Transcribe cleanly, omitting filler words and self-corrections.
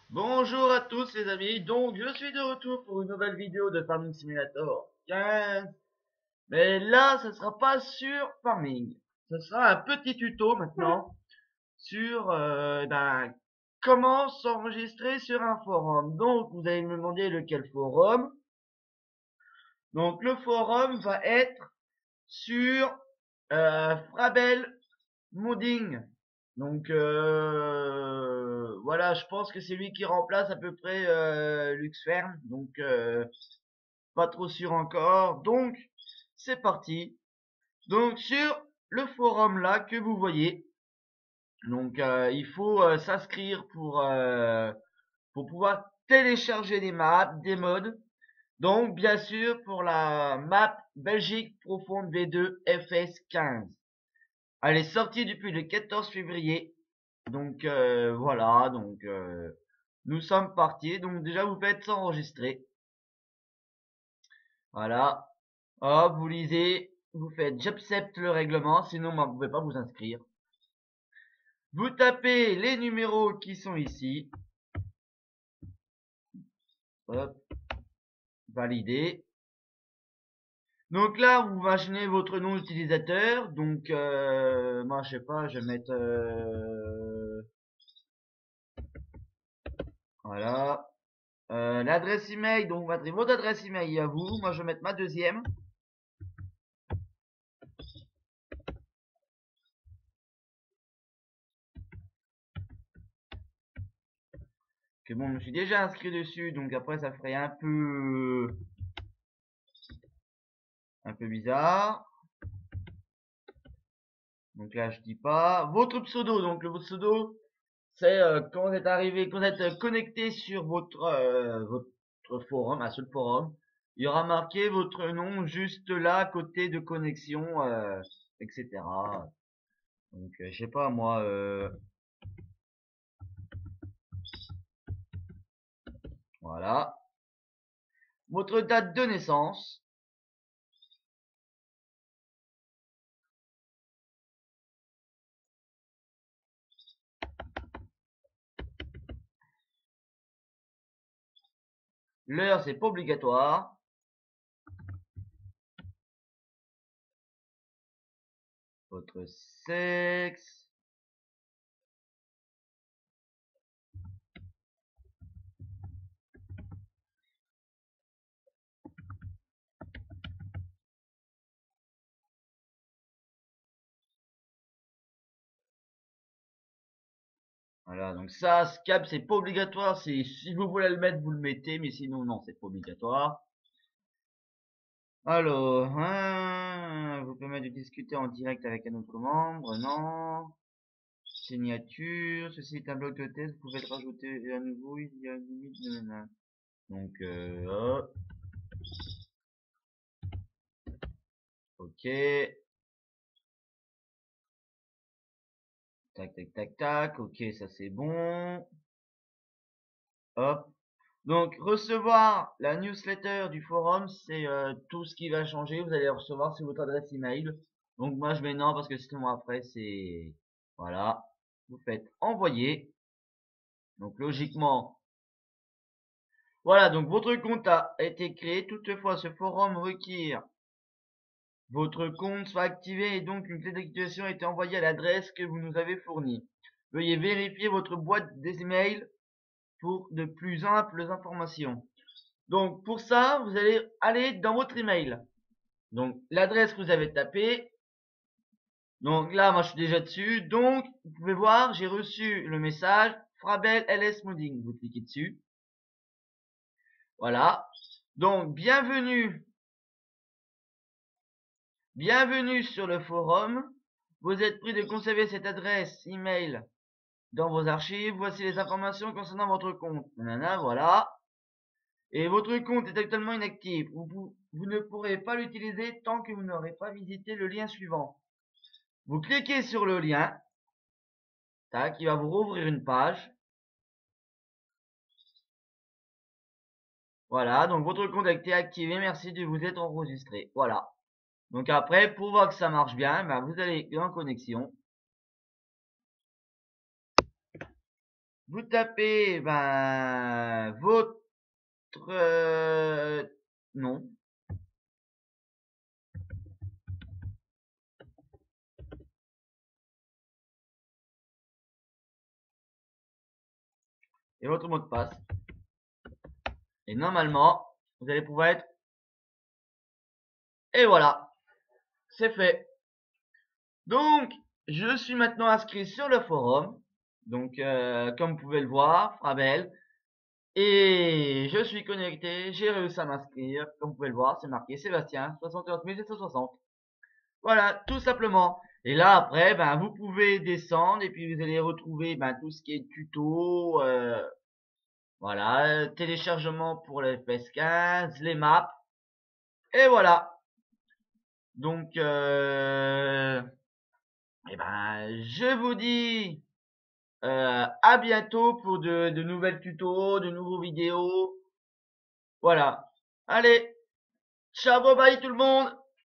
Bonjour à tous les amis, donc je suis de retour pour une nouvelle vidéo de Farming Simulator 15. Mais là, ce sera pas sur Farming. Ce sera un petit tuto maintenant sur comment s'enregistrer sur un forum. Donc vous allez me demander lequel forum. Donc le forum va être sur Frabel Modding. Donc voilà, je pense que c'est lui qui remplace à peu près Luxfern. Donc pas trop sûr encore. Donc c'est parti. Donc sur le forum là que vous voyez, donc il faut s'inscrire pour pouvoir télécharger des maps, des mods. Donc bien sûr pour la map Belgique profonde V2 FS15. Elle est sortie depuis le 14 février. Donc voilà, donc nous sommes partis. Donc déjà vous faites s'enregistrer. Voilà. Hop, vous lisez, vous faites j'accepte le règlement, sinon vous ne pouvez pas vous inscrire. Vous tapez les numéros qui sont ici. Hop, valider. Donc là, vous imaginez votre nom d'utilisateur. Donc moi je sais pas, je vais mettre voilà. L'adresse email, donc vous mettrez votre adresse email à vous. Moi je vais mettre ma deuxième. Que bon, je me suis déjà inscrit dessus, donc après ça ferait un peu bizarre. Donc là je dis pas votre pseudo. Donc le votre pseudo, c'est quand vous êtes arrivé, quand vous êtes connecté sur votre forum, un seul forum, il y aura marqué votre nom juste là à côté de connexion, etc. Donc je sais pas moi, voilà. Votre date de naissance. L'heure c'est pas obligatoire. Votre sexe. Voilà, donc ça, Scap, c'est pas obligatoire. C'est si vous voulez le mettre, vous le mettez, mais sinon non, c'est pas obligatoire. Alors, vous permet de discuter en direct avec un autre membre, non. Signature, ceci est un bloc de test, vous pouvez le rajouter à nouveau, il y a une limite, nanana. Donc, hop, ok, tac, tac, tac, tac, ok, ça c'est bon, hop. Donc, recevoir la newsletter du forum, c'est tout ce qui va changer. Vous allez recevoir sur votre adresse email. Donc, moi, je mets non parce que sinon après, c'est... Voilà. Vous faites envoyer. Donc, logiquement, voilà. Donc, votre compte a été créé. Toutefois, ce forum requiert votre compte soit activé et donc une clé d'activation a été envoyée à l'adresse que vous nous avez fournie. Veuillez vérifier votre boîte des emails pour de plus amples informations. Donc pour ça, vous allez aller dans votre email. Donc l'adresse que vous avez tapée. Donc là, moi je suis déjà dessus. Donc vous pouvez voir, j'ai reçu le message Frabel LS Modding. Vous cliquez dessus. Voilà. Donc bienvenue sur le forum. Vous êtes pris de conserver cette adresse email dans vos archives. Voici les informations concernant votre compte. Nanana, voilà. Et votre compte est actuellement inactif. Vous ne pourrez pas l'utiliser tant que vous n'aurez pas visité le lien suivant. Vous cliquez sur le lien. Tac, il va vous rouvrir une page. Voilà, donc votre compte a été activé. Merci de vous être enregistré. Voilà. Donc après, pour voir que ça marche bien, ben vous allez en connexion. vous tapez votre nom. Et votre mot de passe. Et normalement, vous allez pouvoir être... Et voilà, c'est fait. Donc, je suis maintenant inscrit sur le forum. Donc, comme vous pouvez le voir, Frabel. Et je suis connecté, j'ai réussi à m'inscrire. Comme vous pouvez le voir, c'est marqué Sébastien, 71 760. Voilà, tout simplement. Et là, après, vous pouvez descendre et puis vous allez retrouver tout ce qui est tuto, voilà, téléchargement pour le FPS15, les maps, et voilà. Donc, je vous dis à bientôt pour de nouvelles tutos, de nouveaux vidéos. Voilà. Allez, ciao, bye bye tout le monde!